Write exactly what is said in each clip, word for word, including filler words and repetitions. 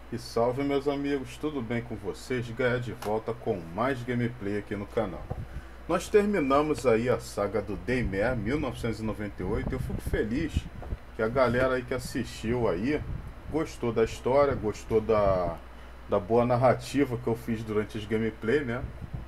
E salve meus amigos, tudo bem com vocês? Gaia de volta com mais gameplay aqui no canal. Nós terminamos aí a saga do Daymare mil novecentos e noventa e oito. Eu fico feliz que a galera aí que assistiu aí gostou da história, gostou da, da boa narrativa que eu fiz durante as gameplay, né?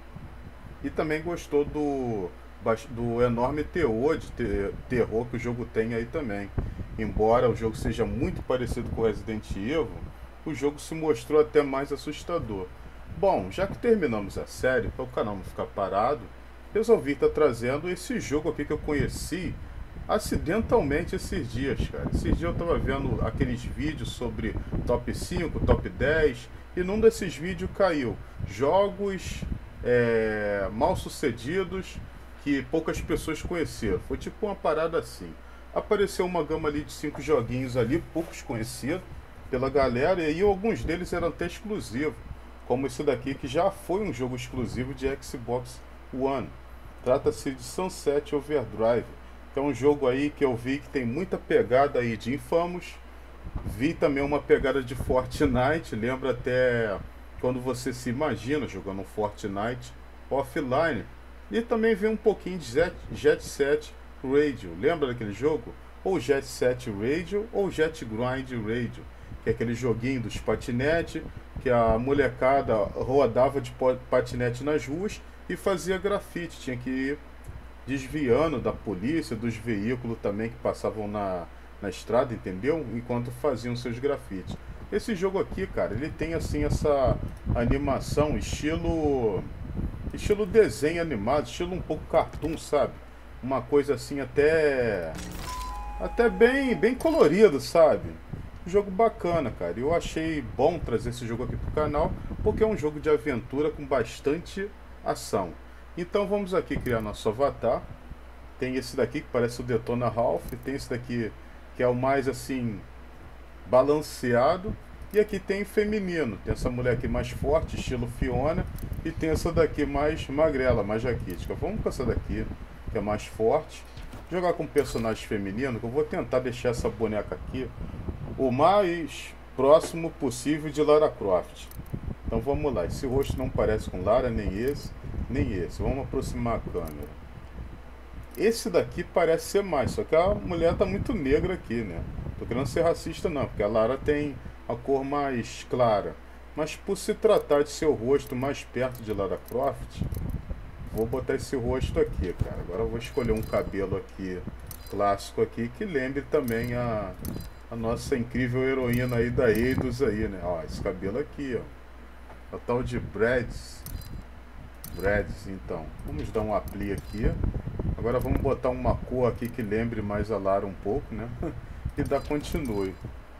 E também gostou do, do enorme teor de ter, terror que o jogo tem aí também. Embora o jogo seja muito parecido com Resident Evil, o jogo se mostrou até mais assustador. Bom, já que terminamos a série, para o canal não ficar parado, resolvi estar trazendo esse jogo aqui que eu conheci acidentalmente esses dias, cara. Esses dias eu estava vendo aqueles vídeos sobre top cinco, top dez, e num desses vídeos caiu jogos é, mal sucedidos que poucas pessoas conheceram. Foi tipo uma parada assim. Apareceu uma gama ali de cinco joguinhos ali, poucos conhecidos pela galera, e aí alguns deles eram até exclusivos, como esse daqui que já foi um jogo exclusivo de Xbox One. Trata-se de Sunset Overdrive, que é um jogo aí que eu vi que tem muita pegada aí de Infamous. Vi também uma pegada de Fortnite, lembra até quando você se imagina jogando um Fortnite offline. E também vi um pouquinho de Jet, Jet Set Radio, lembra daquele jogo? Ou Jet Set Radio ou Jet Grind Radio, que é aquele joguinho dos patinetes, que a molecada rodava de patinete nas ruas e fazia grafite, tinha que ir desviando da polícia, dos veículos também que passavam na, na estrada, entendeu? Enquanto faziam seus grafites. Esse jogo aqui, cara, ele tem assim essa animação estilo estilo desenho animado, estilo um pouco cartoon, sabe? Uma coisa assim até até bem bem colorido, sabe? Um jogo bacana, cara. Eu achei bom trazer esse jogo aqui pro canal, porque é um jogo de aventura com bastante ação. Então vamos aqui criar nosso avatar. Tem esse daqui que parece o Detona Ralph, tem esse daqui que é o mais assim balanceado, e aqui tem feminino. Tem essa mulher aqui mais forte, estilo Fiona, e tem essa daqui mais magrela, mais jaquítica. Vamos com essa daqui, que é mais forte. Jogar com personagem feminino, que eu vou tentar deixar essa boneca aqui o mais próximo possível de Lara Croft. Então vamos lá, esse rosto não parece com Lara, nem esse, nem esse. Vamos aproximar a câmera. Esse daqui parece ser mais, só que a mulher tá muito negra aqui, né? Tô querendo ser racista não, porque a Lara tem a cor mais clara. Mas por se tratar de seu rosto mais perto de Lara Croft, vou botar esse rosto aqui, cara. Agora eu vou escolher um cabelo aqui, clássico aqui, que lembre também a... a nossa incrível heroína aí da Eidos aí, né? Ó, esse cabelo aqui, ó. O tal de Brads. Brads, então. Vamos dar um apply aqui. Agora vamos botar uma cor aqui que lembre mais a Lara um pouco, né? E dar continue.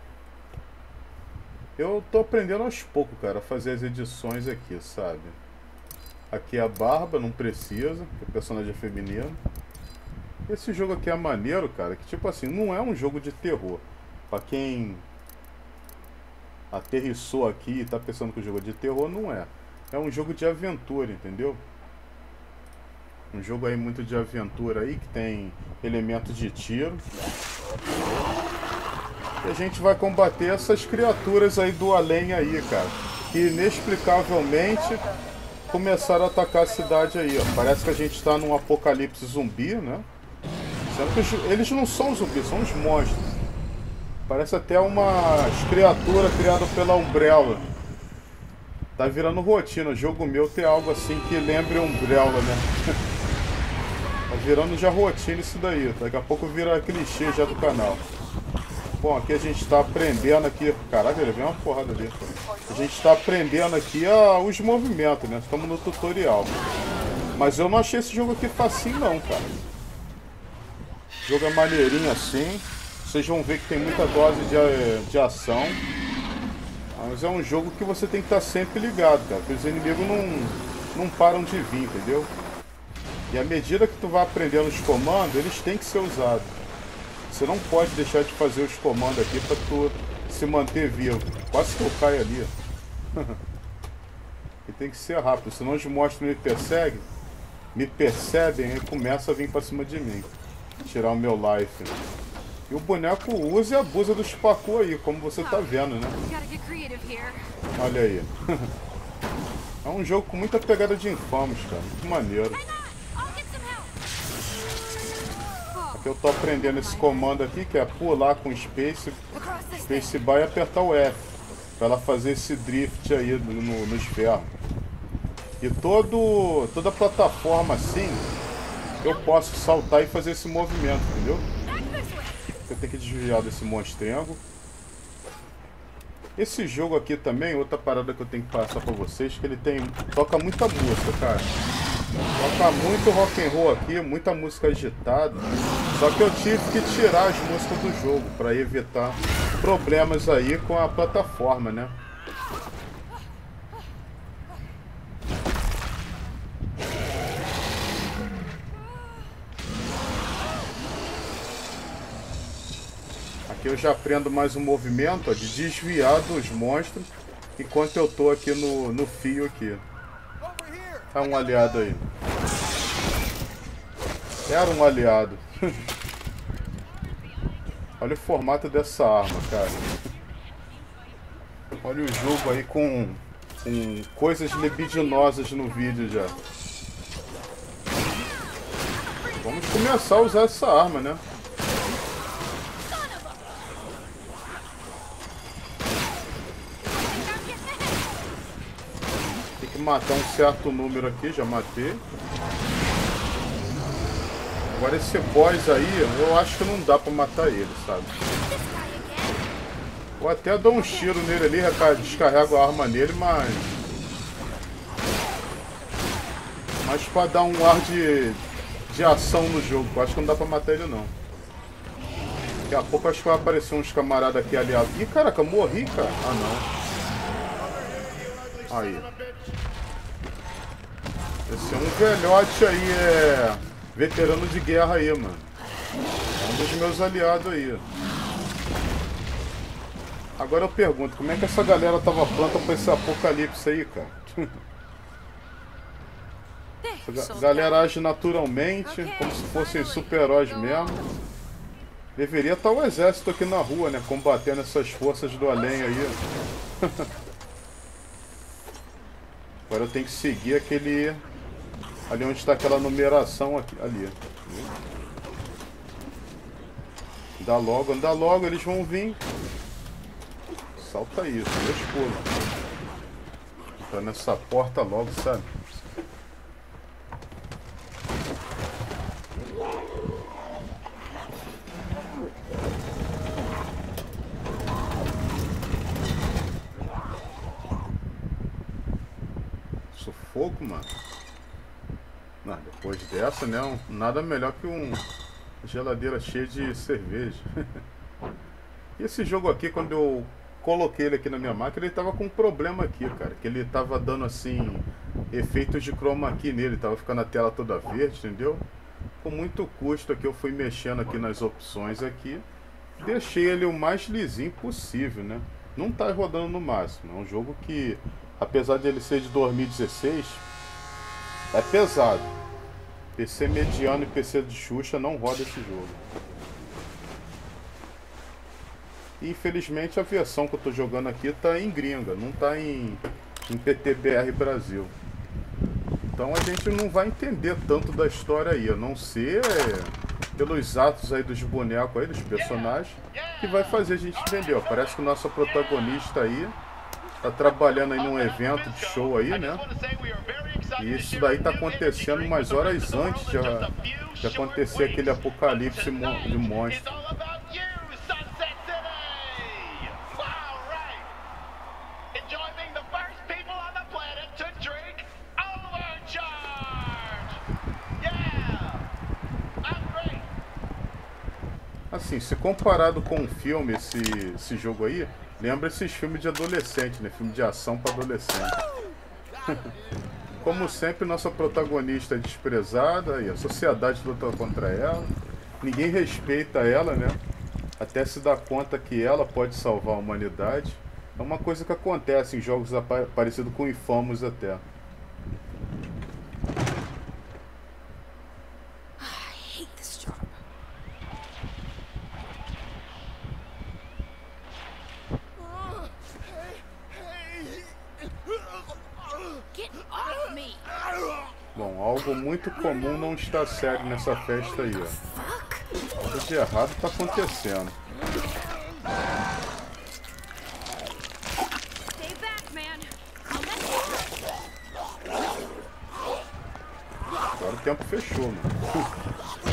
Eu tô aprendendo aos poucos, cara, a fazer as edições aqui, sabe? Aqui a barba, não precisa, porque o personagem é feminino. Esse jogo aqui é maneiro, cara, que tipo assim, não é um jogo de terror. Pra quem aterrissou aqui e tá pensando que o jogo é de terror, não é. É um jogo de aventura, entendeu? Um jogo aí muito de aventura aí, que tem elementos de tiro. E a gente vai combater essas criaturas aí do além aí, cara. Que inexplicavelmente começaram a atacar a cidade aí, ó. Parece que a gente tá num apocalipse zumbi, né? Sendo que eles não são zumbis, são os monstros. Parece até umas criaturas criadas pela Umbrella. Tá virando rotina. O jogo meu tem algo assim que lembre Umbrella, né? Tá virando já rotina isso daí. Daqui a pouco vira clichê já do canal. Bom, aqui a gente tá aprendendo aqui. Caraca, ele veio uma porrada ali. A gente tá aprendendo aqui ah, os movimentos, né? Estamos no tutorial. Mas eu não achei esse jogo aqui facinho não, cara. O jogo é maneirinho assim. Vocês vão ver que tem muita dose de, de ação. Mas é um jogo que você tem que estar sempre ligado, cara. Porque os inimigos não, não param de vir, entendeu? E à medida que tu vai aprendendo os comandos, eles têm que ser usados. Você não pode deixar de fazer os comandos aqui para tu se manter vivo. Quase que eu caio ali. E tem que ser rápido, senão os monstros me perseguem. Me percebem e começam a vir para cima de mim. Tirar o meu life. E o boneco usa e abusa dos parkour aí, como você tá vendo, né? Olha aí. É um jogo com muita pegada de Infamous, cara. Muito maneiro. Aqui eu tô aprendendo esse comando aqui, que é pular com Space, Space Bar e apertar o F. Pra ela fazer esse drift aí no, nos ferros. E todo, toda plataforma assim, eu posso saltar e fazer esse movimento, entendeu? Eu tenho que desviar desse monstrengo. Esse jogo aqui também, outra parada que eu tenho que passar pra vocês, que ele tem, toca muita música, cara. Toca muito rock and roll aqui, muita música agitada. Só que eu tive que tirar as músicas do jogo para evitar problemas aí com a plataforma, né? Aqui eu já aprendo mais um movimento, ó, de desviar dos monstros enquanto eu tô aqui no, no fio aqui. É um aliado aí. Era um aliado. Olha o formato dessa arma, cara. Olha o jogo aí com, com coisas libidinosas no vídeo já. Vamos começar a usar essa arma, né? Tem que matar um certo número aqui, já matei. Agora esse boss aí, eu acho que não dá pra matar ele, sabe? Eu até dou um tiro nele ali, descarrego a arma nele, mas... Mas pra dar um ar de, de ação no jogo, eu acho que não dá pra matar ele não. Daqui a pouco acho que vai aparecer uns camaradas aqui aliados. Ih, caraca, eu morri, cara. Ah, não. Aí. Esse é um velhote aí, é... veterano de guerra aí, mano. É um dos meus aliados aí. Agora eu pergunto, como é que essa galera tava pronta pra esse apocalipse aí, cara? A galera age naturalmente, como se fossem super-heróis mesmo. Deveria estar o exército aqui na rua, né? Combatendo essas forças do além aí. Agora eu tenho que seguir aquele... Ali onde está aquela numeração aqui, ali. Dá logo, anda logo, eles vão vir. Salta isso, dois pulos. Tá nessa porta logo, sabe? Sufoco, mano. Não, depois dessa, né? Um, nada melhor que uma geladeira cheia de cerveja. E esse jogo aqui, quando eu coloquei ele aqui na minha máquina, ele tava com um problema aqui, cara. Que ele tava dando, assim, efeitos de chroma key nele. Tava ficando a tela toda verde, entendeu? Com muito custo aqui, eu fui mexendo aqui nas opções aqui. Deixei ele o mais lisinho possível, né? Não tá rodando no máximo. É um jogo que, apesar de ele ser de dois mil e dezesseis... é pesado. P C mediano e P C de Xuxa não roda esse jogo. E infelizmente a versão que eu tô jogando aqui tá em gringa, não tá em, em P T B R Brasil. Então a gente não vai entender tanto da história aí, a não ser pelos atos aí dos bonecos aí, dos personagens, que vai fazer a gente entender. Ó, parece que o nosso protagonista aí tá trabalhando aí num evento de show aí, né? E isso daí tá acontecendo umas horas antes de, de acontecer aquele apocalipse de monstro. Assim, se comparado com um filme, esse, esse jogo aí, lembra esses filmes de adolescente, né? Filme de ação para adolescente. Como sempre, nossa protagonista é desprezada e a sociedade luta contra ela. Ninguém respeita ela, né? Até se dar conta que ela pode salvar a humanidade. É uma coisa que acontece em jogos parecidos com Infamous até. algo muito comum não está sério nessa festa aí, ó. Algo de errado tá acontecendo. Agora o tempo fechou, mano.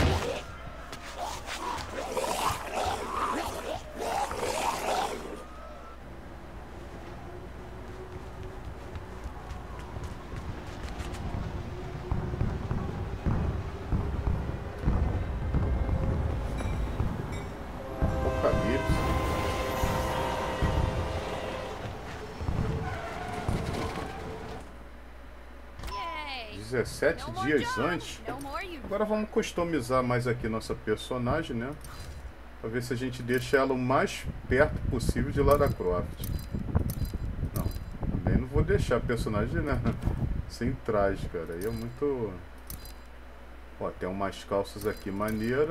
dezessete dias antes. Agora vamos customizar mais aqui nossa personagem, né? Pra ver se a gente deixa ela o mais perto possível de Lara Croft. Não, também não vou deixar a personagem, né, sem traje, cara. Aí é muito... Ó, tem umas calças aqui maneiras.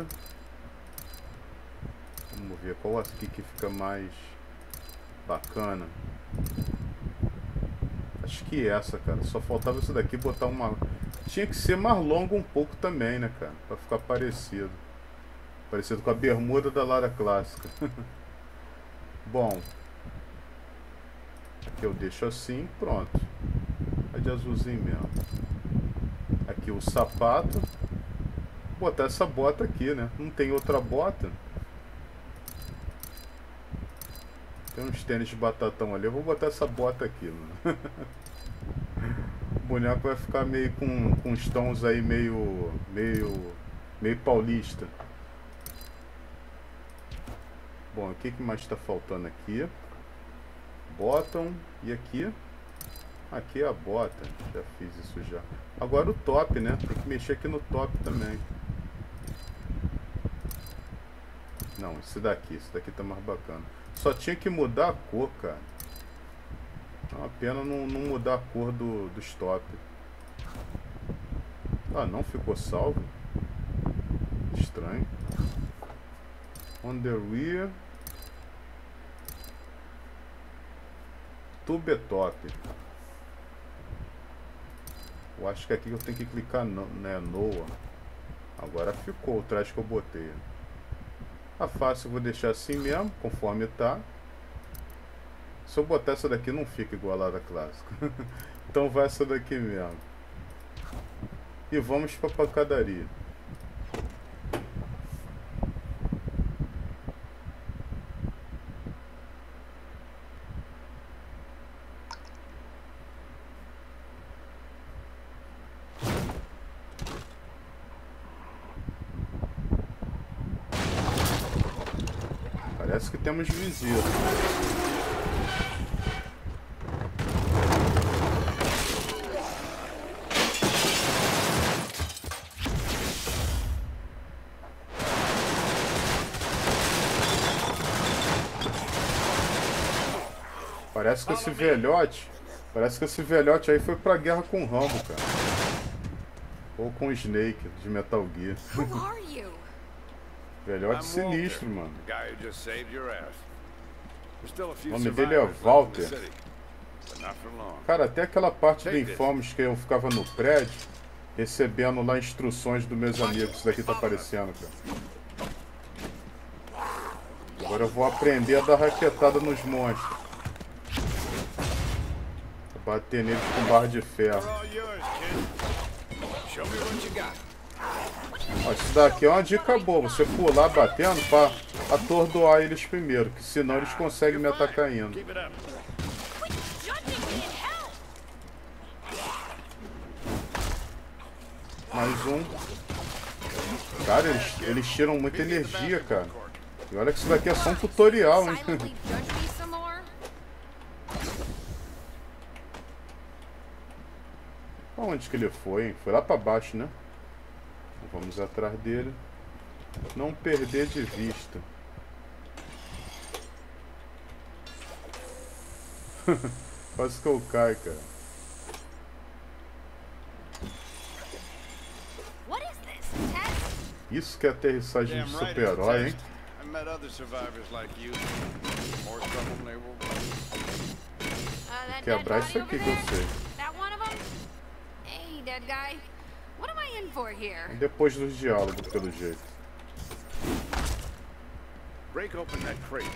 Vamos ver qual aqui que fica mais bacana. Acho que essa, cara. Só faltava isso daqui, botar uma... Tinha que ser mais longo um pouco também, né, cara? Pra ficar parecido. Parecido com a bermuda da Lara clássica. Bom. Aqui eu deixo assim, pronto. É de azulzinho mesmo. Aqui o sapato. Vou botar essa bota aqui, né? Não tem outra bota. Tem uns tênis de batatão ali. Eu vou botar essa bota aqui, mano. O boneco vai ficar meio com, com uns tons aí meio, meio, meio paulista. Bom, o que que mais está faltando aqui? Bottom e aqui. Aqui é a bota. Já fiz isso já. Agora o top, né? Tem que mexer aqui no top também. Não, esse daqui. Esse daqui tá mais bacana. Só tinha que mudar a cor, cara. É uma pena não, não mudar a cor do, do stop. Ah, não ficou salvo? Estranho. On the rear. Tube top. Eu acho que aqui eu tenho que clicar no, né, Noa. Agora ficou o traje que eu botei. A face eu vou deixar assim mesmo, conforme tá. Se eu botar essa daqui não fica igual a Lara clássica. Então vai essa daqui mesmo. E vamos pra pancadaria. Parece que temos visita. Parece que esse velhote, parece que esse velhote aí foi pra guerra com o Rambo, cara. Ou com o Snake, de Metal Gear. Velhote sinistro, mano. O nome dele é Walter. Cara, até aquela parte do Infamous que eu ficava no prédio, recebendo lá instruções dos meus amigos. Isso daqui tá aparecendo, cara. Agora eu vou aprender a dar raquetada nos monstros. Bater neles com barra de ferro. Ó, isso daqui é uma dica boa. Você pular batendo pra atordoar eles primeiro, que senão eles conseguem me atacar ainda. Mais um. Cara, eles, eles tiram muita energia, cara. E olha que isso daqui é só um tutorial, hein? Onde que ele foi, hein? Foi lá pra baixo, né? Vamos atrás dele. Não perder de vista. Quase que eu caio, cara. Isso que é aterrissagem de super-herói, hein? Vou quebrar isso aqui que eu sei. Dead guy. What am I in for here? Depois dos diálogos, pelo jeito. Break open that crate.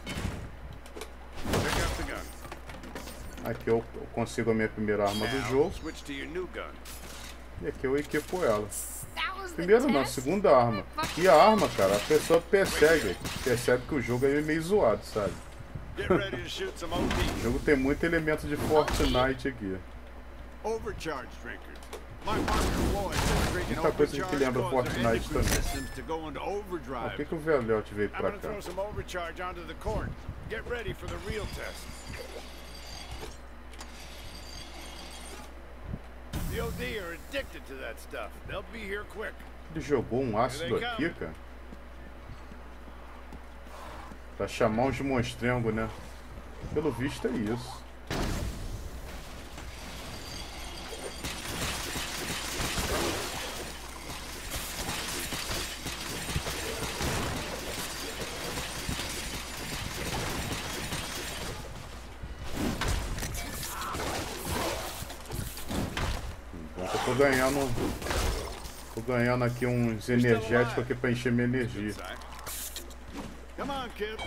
Pick up the gun. Aqui eu consigo a minha primeira arma do Now, jogo. switch to your new gun. E aqui eu equipo ela. That was the Primeiro não, test? segunda arma. E a arma, cara, a pessoa percebe, percebe que o jogo é meio zoado, sabe? Get ready to shoot some O D. O jogo tem muito elemento de Fortnite aqui. Overcharge drinkers. My partner Floyd is drinking Muita coisa que overcharged lembra cause their Fortnite endocrine também. systems to go into Por overdrive. que, que o velhote veio I'm pra gonna cá? throw some overcharge onto the court. Get ready for the real test. The O D are addicted to that stuff. They'll be here quick. Ele jogou um ácido aqui, cara. Pra chamar uns monstrengos, né? Pelo visto é isso. Então eu tô ganhando. Tô ganhando aqui uns energéticos aqui pra encher minha energia. Come on, kid.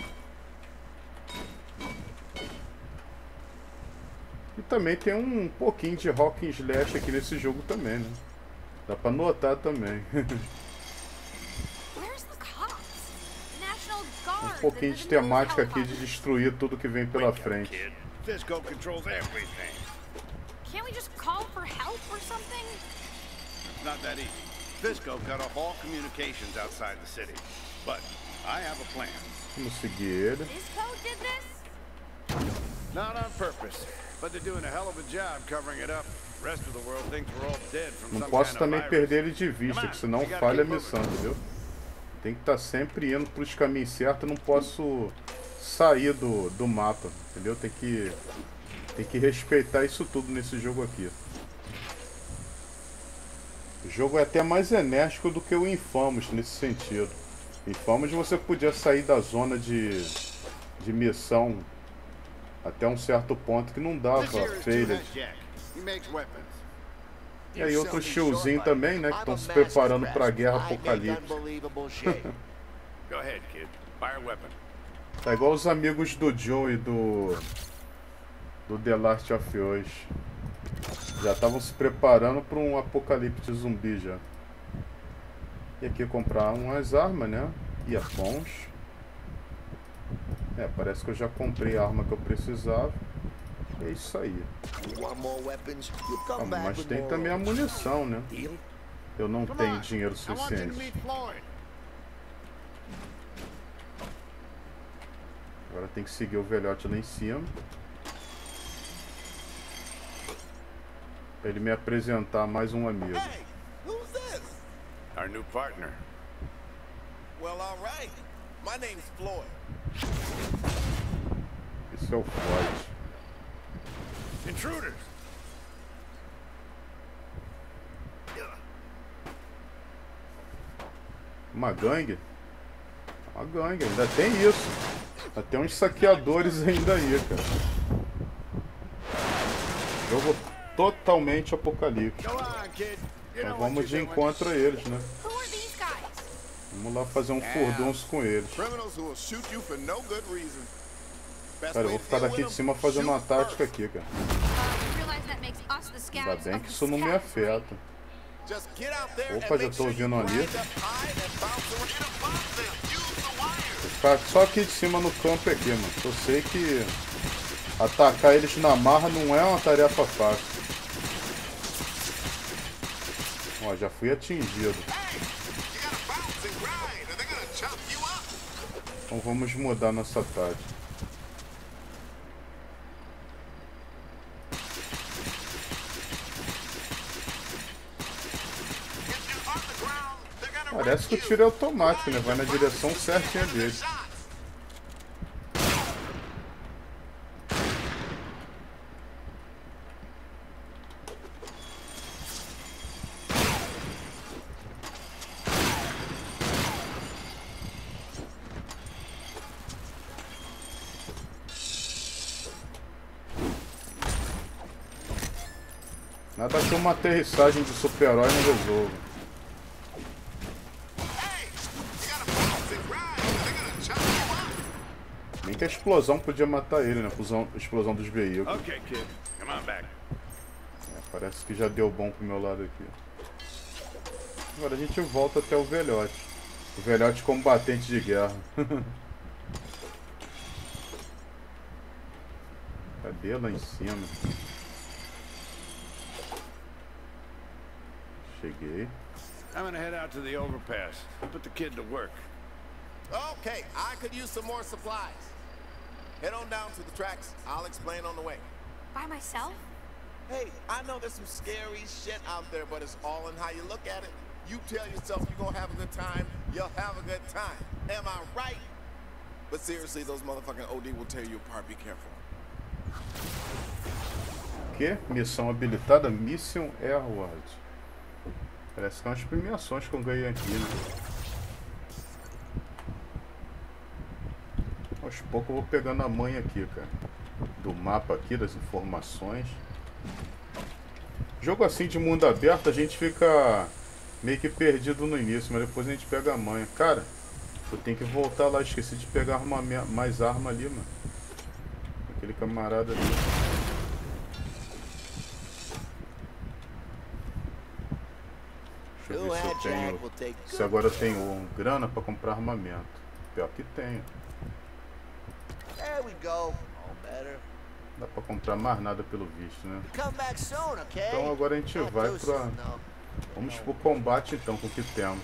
E também tem um pouquinho de rock and slash aqui nesse jogo também, né? Dá pra notar também. Where's the cops? National Guard. Um pouquinho de temática aqui de destruir tudo que vem pela frente. Kid. Fisco controls everything. Can't we just call for help or something? It's not that easy. Fisco cut off all communications outside the city. But I have a plan. Vamos seguir ele. Fisco did this? Not on purpose, but they're doing a hell of a job covering it up. The rest of the world thinks we're all dead from Não some posso kind of também virus. perder ele de vista, que senão falha a missão, entendeu? Tem que estar sempre indo para os caminhos certos, não posso sair do, do mapa, entendeu? Tem que, tem que respeitar isso tudo nesse jogo aqui. O jogo é até mais enérgico do que o Infamous nesse sentido. Infamous você podia sair da zona de, de missão até um certo ponto que não dava This here is failure. Two Hat Jack. He makes weapons. E aí outros tiozinhos também, né, que estão se preparando para a guerra apocalipse. Go ahead, kid. Fire a weapon. Tá igual os amigos do Joe e do do The Last of Us. Já estavam se preparando para um apocalipse zumbi já. E aqui comprar umas armas, né? E a pons. É, parece que eu já comprei a arma que eu precisava. É isso aí. Ah, mas tem também a munição, né? Eu não Come tenho on. dinheiro I want you to suficiente. meet Floyd. Agora tem que seguir o velhote lá em cima. Pra ele me apresentar mais um amigo. Hey, who's this? Our new partner. Well, all right. My name's Floyd. Esse é o Floyd. Intruders. Uma gangue? Uma gangue, ainda tem isso. Ainda tem uns saqueadores ainda aí, cara. Jogo totalmente apocalíptico. Go on, kid. You Então know what vamos de you're doing. encontro a eles, né? Who are these guys? Vamos lá fazer um furdunço com eles. Criminals who will shoot you for no good reason. Best Cara, eu way vou to ficar deal daqui with de 'em, cima fazendo uma shoot tática first. aqui, cara. Uh, you realize that makes us the Ainda scabs bem of que the isso não me scabs, right? afeta. Just get out there Opa, and já make tô sure ouvindo you ali. grind up high and bounce around. Vou ficar só aqui de cima no campo aqui, mano. Eu sei que atacar eles na marra não é uma tarefa fácil. Ó, já fui atingido. Hey, you gotta bounce and grind or they're gonna chop you up. Então vamos mudar nossa tática. If you're on the ground, they're gonna Parece que o wreck tiro é you. automático, né? Vai na direção certinha dele. Nada que uma aterrissagem de super-herói não resolva. Hey, you gotta bounce and grind, or they're gonna chop you up. Nem que a explosão podia matar ele, né? A explosão, a explosão dos veículos. Okay, kid. Come on back. É, parece que já deu bom pro meu lado aqui. Agora a gente volta até o velhote. O velhote combatente de guerra. Cadê lá em cima? Cheguei. I'm gonna head out to the overpass. Put the kid to work. Okay, I could use some more supplies. Head on down to the tracks. I'll explain on the way. By myself? Hey, I know there's some scary shit out there, but it's all in how you look at it. You tell yourself you're gonna have a good time, you'll have a good time. Am I right? But seriously, those motherfucking O D will tear you apart. Be careful. Que? Missão habilitada? Mission Airward. Parece que é umas premiações que eu ganhei aqui, né? Aos poucos eu vou pegando a manha aqui, cara. Do mapa aqui, das informações. Jogo assim de mundo aberto, a gente fica meio que perdido no início, mas depois a gente pega a manha. Cara, eu tenho que voltar lá, esqueci de pegar uma, mais arma ali, mano. Aquele camarada ali. Deixa eu ver se eu tenho. Se agora eu tenho grana pra comprar armamento. Pior que tenho. There we go. All better. Dá pra comprar mais nada pelo visto, né? Come back soon, okay? Então agora a gente vai pra... Vamos pro combate então com o que temos.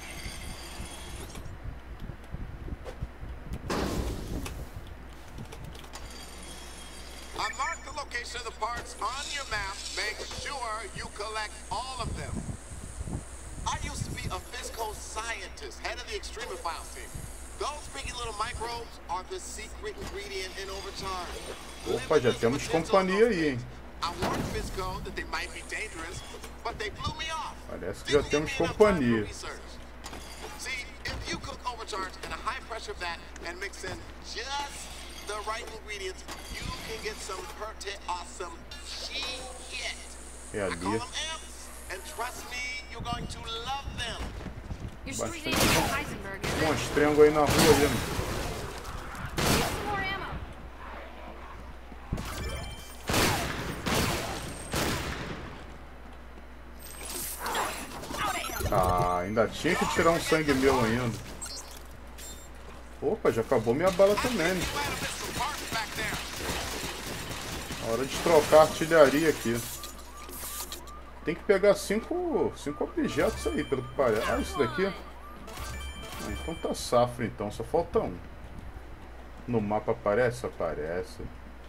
I marked the location of the parts on your map. Make sure you collect all of them. I used to be a physical scientist, head of the Extremophiles team. Those piggy little microbes are the secret ingredient in Overcharge. Opa, já temos companhia aí, hein? I warned Fisco that they might be dangerous, but they blew me off. Parece que já temos companhia. See, if you cook Overcharge in a high pressure vat and mix in just the right ingredients, you can get some pretty awesome shit. É I call ali. them amps, and trust me, you're going to love them. You're squeezing Bastante into bom. Heisenberg, isn't Um it? monstrengo aí na rua ali, mano. Get some more ammo. Ah, ainda tinha que tirar um sangue meu ainda. Opa, já acabou minha bala também, né? Might have missed some parts back there. Hora de trocar a artilharia aqui. Tem que pegar cinco, cinco objetos aí, pelo que parece. Ah, isso daqui? Ah, então tá safra então, só falta um. No mapa aparece? Aparece.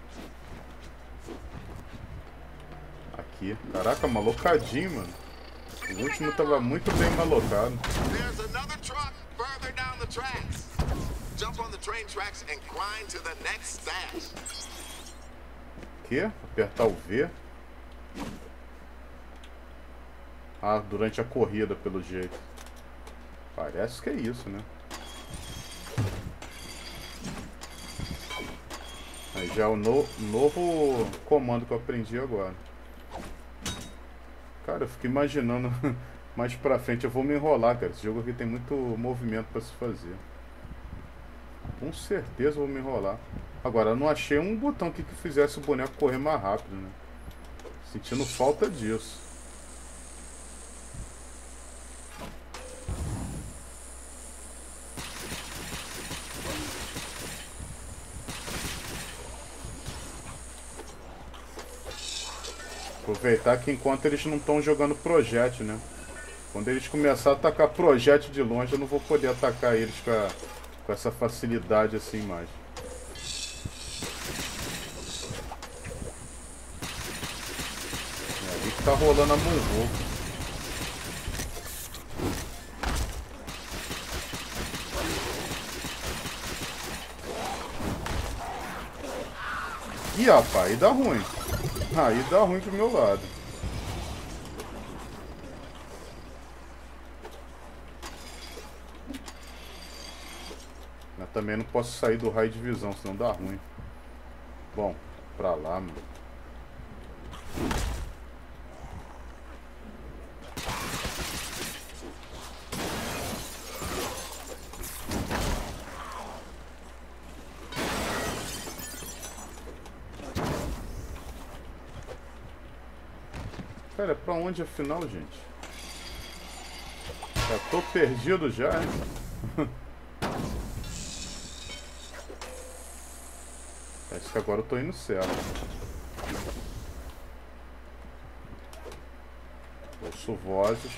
Aqui. Caraca, malocadinho, mano. O último tava muito bem malocado. There's another truck further down the tracks. Jump on the train tracks and grind to the next stash. Que? Apertar o V. Ah, durante a corrida, pelo jeito. Parece que é isso, né? Aí já é o no novo comando que eu aprendi agora. Cara, eu fico imaginando mais pra frente. Eu vou me enrolar, cara. Esse jogo aqui tem muito movimento pra se fazer. Com certeza eu vou me enrolar. Agora, eu não achei um botão aqui que fizesse o boneco correr mais rápido, né? Sentindo falta disso. Aproveitar que enquanto eles não estão jogando projétil, né? Quando eles começarem a atacar projétil de longe, eu não vou poder atacar eles com, a, com essa facilidade assim mais. É ali que tá rolando a muvuca. Ih, rapaz, aí dá ruim. Aí dá ruim pro meu lado. Mas também não posso sair do raio de visão, senão dá ruim. Bom, pra lá, mano. Cara, é pra onde afinal, gente? Já tô perdido já, hein? Acho que agora eu tô indo certo. Ouço vozes.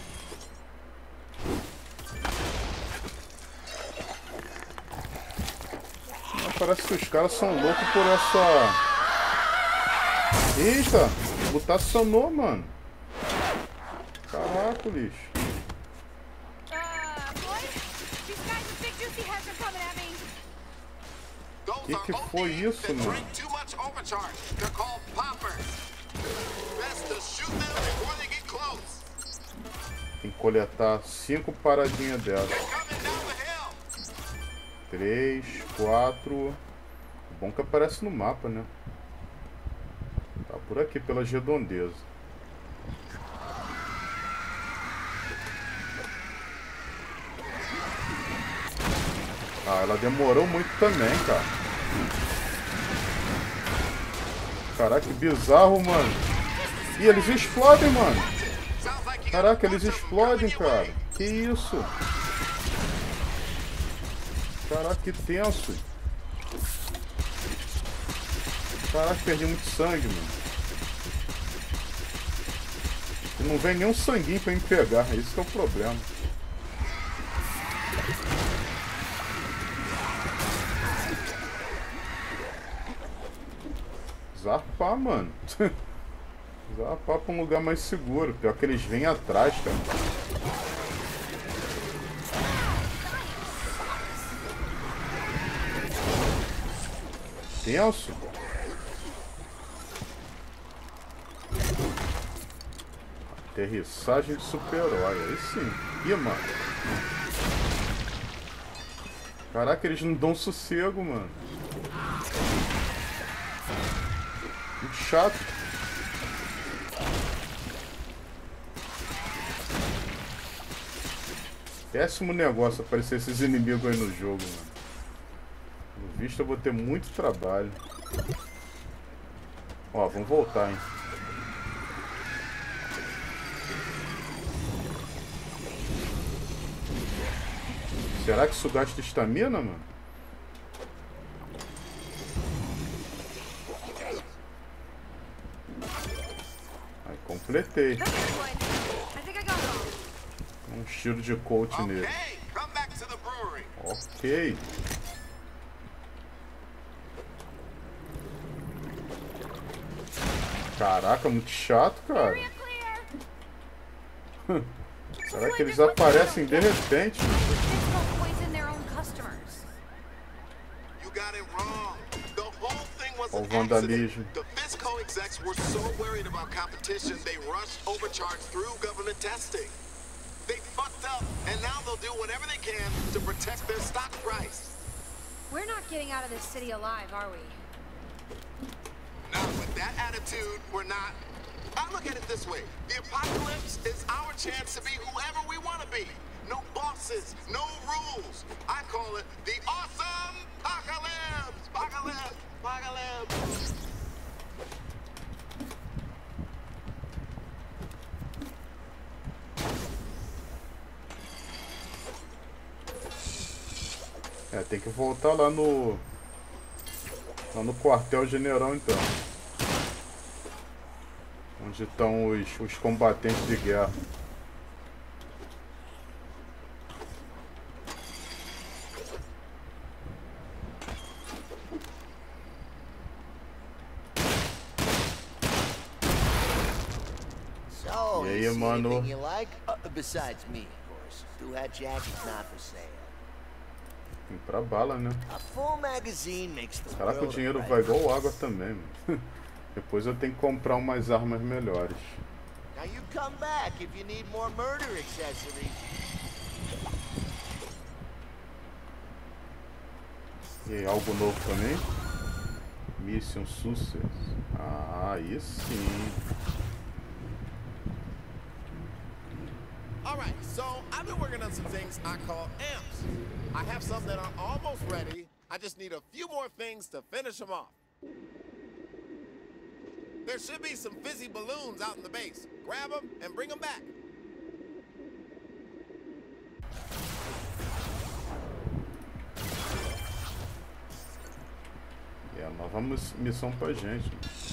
Não, parece que os caras são loucos por essa... Eita! Mutacionou, mano. Caraca, lixo. Uh, boys, these guys with big juicy heads are coming at me. Que que foi isso, mano? Drink too much overcharge. They're called poppers. Best to shoot them before they get close. Tem que coletar cinco paradinhas dela. They're coming down the hill. Três, quatro. Bom que aparece no mapa, né? Tá por aqui, pelas redondezas. Ah, ela demorou muito também, cara. Caraca, que bizarro, mano. Ih, eles explodem, mano. Caraca, eles explodem, cara. Que isso? Caraca, que tenso. Caraca, perdi muito sangue, mano. E não vem nenhum sanguinho pra me pegar. Esse que é o problema. Zarpar, mano. Zarpar pra um lugar mais seguro. Pior que eles vêm atrás, cara. Tenso. Aterrissagem de super-herói. Aí sim. Ih, mano. Caraca, eles não dão sossego, mano. Muito chato. Péssimo negócio aparecer esses inimigos aí no jogo, mano. No visto eu vou ter muito trabalho. Ó, vamos voltar, hein. Será que isso gasta estamina, mano? Aí, completei. Um tiro de coach nele. Ok. Caraca, muito chato, cara. Será que eles aparecem de repente? Olha o vandalismo. The Fisco execs were so worried about competition, they rushed overcharge through government testing. They fucked up, and now they'll do whatever they can to protect their stock price. We're not getting out of this city alive, are we? Not with that attitude, we're not. I look at it this way. The apocalypse is our chance to be whoever we want to be. No bosses, no rules. I call it the awesome apocalypse. Apocalypse. Apocalypse. É, tem que voltar lá no... Lá no quartel-general, então. Onde estão os, os combatentes de guerra. So, E aí, you see mano? anything you like? Uh, besides me, of course. Two-hat jacket's not for sale. Vem pra bala, né? A full magazine makes the Caraca, o world dinheiro of vai difference. igual água também, mano. Depois eu tenho que comprar umas armas melhores. Now you come back if you need more murder accessories. E aí, algo novo também? Mission Success. Ah, aí sim. All right, so I've been working on some things I call amps. I have some that are almost ready. I just need a few more things to finish them off. There should be some fizzy balloons out in the base. Grab them and bring them back. É a nova missão pra gente.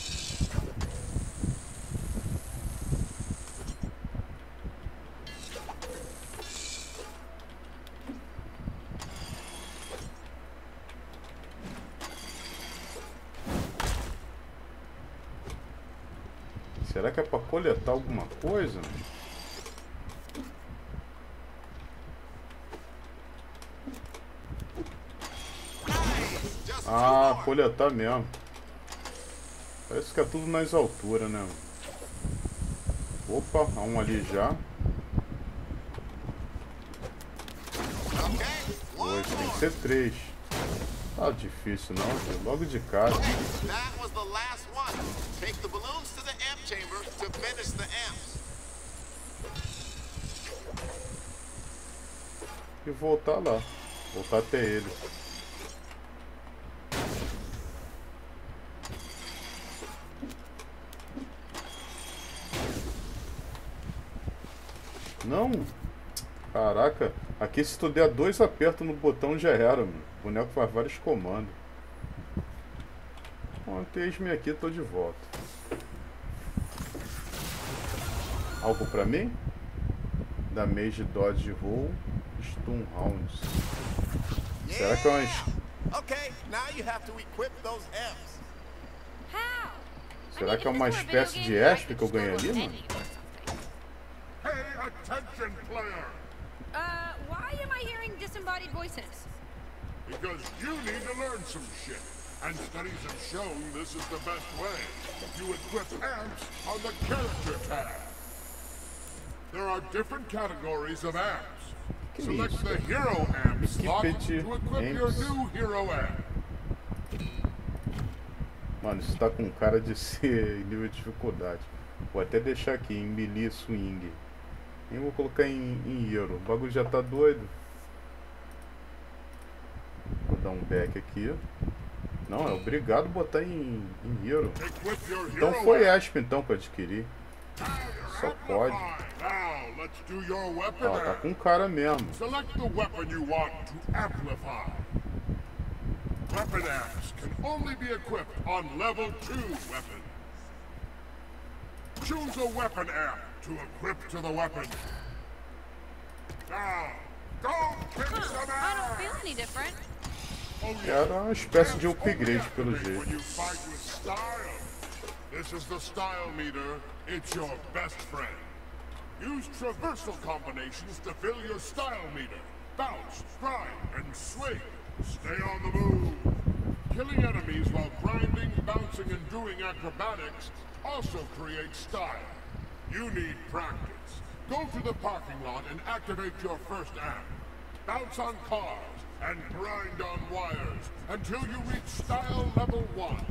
Será que é pra coletar alguma coisa? Ah, coletar mesmo. Parece que é tudo nas alturas, né? Opa, há um ali já. Dois, tem que ser três. Tá difícil não, filho. Logo de cara. That was the last one. Take the balloons to the amp chamber to finish the amps. E voltar lá. Voltar até ele. Não. Caraca. Aqui se tu der dois apertos no botão já era, mano. O boneco faz vários comandos. Bom, eis-me aqui, tô de volta. Algo pra mim? Damage Dodge Roll Stun Rounds. Será que é uma... Okay, now you have to equip those amps. How? Será que é uma espécie de exp que eu ganhei ali, mano? Pay attention, player! Uh, why am I hearing disembodied voices? Because you need to learn some shit. And studies have shown this is the best way. You equip amps on the character tab. There are different categories of amps. Select the hero amp slot to equip your new hero amp. Mano, isso tá com cara de ser nível de dificuldade. Vou até deixar aqui em melee swing. E vou colocar em, em hero. O bagulho já tá doido. Vou dar um back aqui. Não, é obrigado a botar em, em hero. Então foi asp então que eu adquiri. Só pode. Ó, tá com cara mesmo. Select the weapon you want to amplify. Weapon amps can only be equipped on level two weapons. Choose a weapon amp to equip to the weapon. Now, go kick Huh, some I don't ass! feel any different. Oh, Era uma espécie de upgrade pelo When jeito. you fight with style. This is the style meter. It's your best friend. Use traversal combinations to fill your style meter. Bounce, grind, and swing. Stay on the move. Killing enemies while grinding, bouncing, and doing acrobatics also creates style. You need practice. Go to the parking lot and activate your first amp. Bounce on cars and grind on wires until you reach style level one.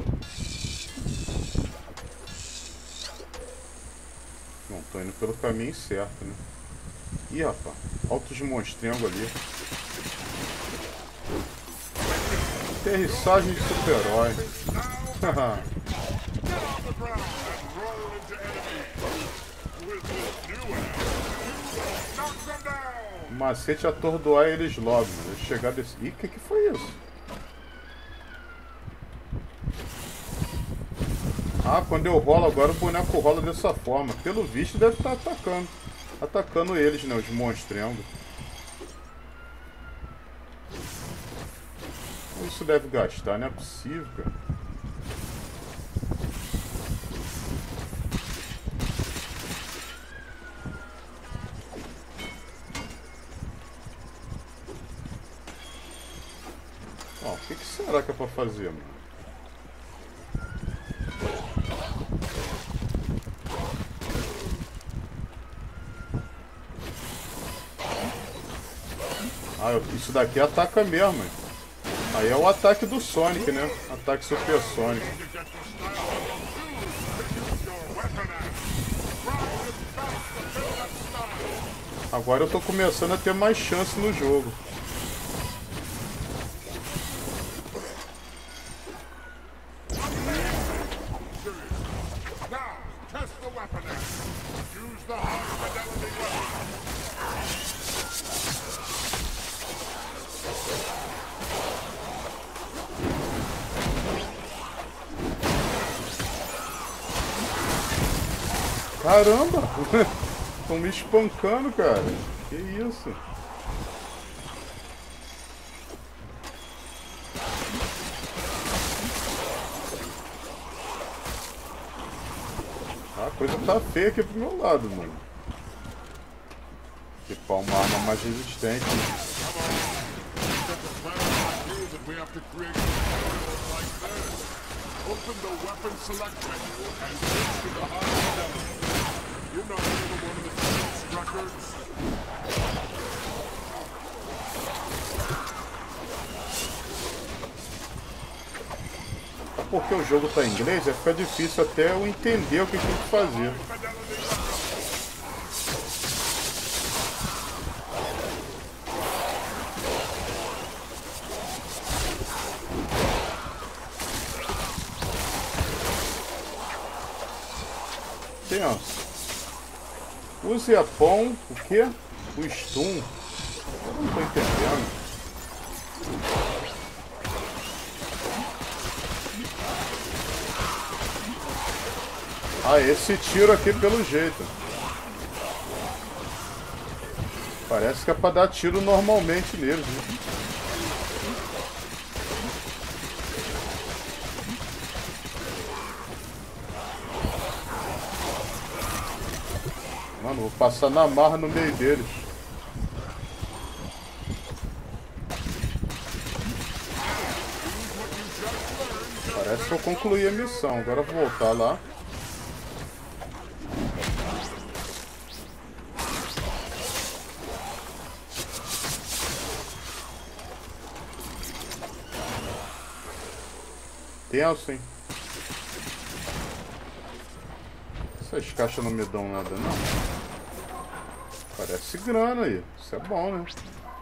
Não, tô indo pelo caminho certo, né? Ih, rapaz, altos monstrengo ali. Aterrissagem de super-herói. Get on the ground and roll into enemies. With this new amp, you will knock them down. Macete é atordoar eles logo, mano. Chegar desse... Ih, o que que foi isso? Ah, quando eu rolo agora, o boneco rola dessa forma. Pelo visto, deve estar atacando. Atacando eles, né? Os monstrengos. Isso deve gastar, não é possível, cara. Ó, o que, que será que é pra fazer, mano? Ah, isso daqui ataca mesmo, hein? Aí é o ataque do Sonic, né? Ataque Super Sonic. Agora eu tô começando a ter mais chance no jogo. the high fidelity weapon. Caramba! Estão me espancando, cara. Que isso? A coisa tá feia aqui pro meu lado, mano. Equipar uma arma mais resistente. Open the weapon select menu and switch to the high fidelity. You're not even one of the six records. Porque o jogo tá em inglês, vai ficar difícil até eu entender o que tem que fazer. Tenso. Use a pão, o que? O stun. Eu não tô entendendo. Ah, esse tiro aqui pelo jeito. Parece que é pra dar tiro normalmente neles, né? Mano, vou passar na marra no meio deles. Parece que eu concluí a missão. Agora eu vou voltar lá. Tenso, hein? Essas caixas não me dão nada, não. Parece grana aí. Isso é bom, né?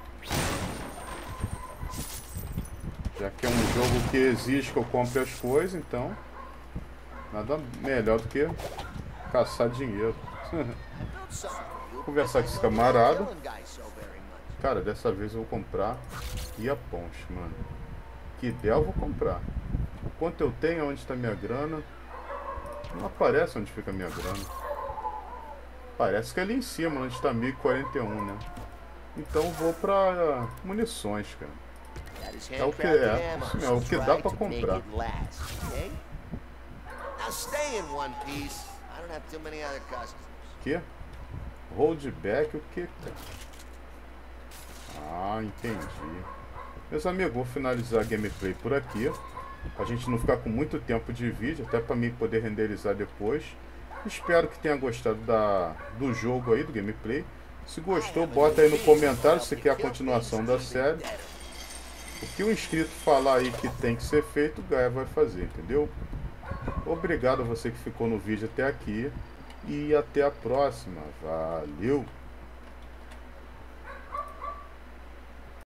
Já que é um jogo que exige que eu compre as coisas, então... nada melhor do que caçar dinheiro. Vou conversar com esse camarada. Cara, dessa vez eu vou comprar e a ponte, mano. Que ideia eu vou comprar. Quanto eu tenho, onde está minha grana? Não aparece onde fica a minha grana. Parece que é ali em cima, onde está mil e quarenta e um, né? Então eu vou pra munições, cara. É o que é, isso mesmo, é o que dá pra comprar. Que? Holdback, o que? Ah, entendi. Meus amigos, vou finalizar a gameplay por aqui. A gente não ficar com muito tempo de vídeo, até para mim poder renderizar depois. Espero que tenha gostado da, do jogo aí, do gameplay. Se gostou, bota aí no comentário se quer a continuação da série. O que o inscrito falar aí que tem que ser feito, o Gaia vai fazer, entendeu? Obrigado a você que ficou no vídeo até aqui. E até a próxima. Valeu!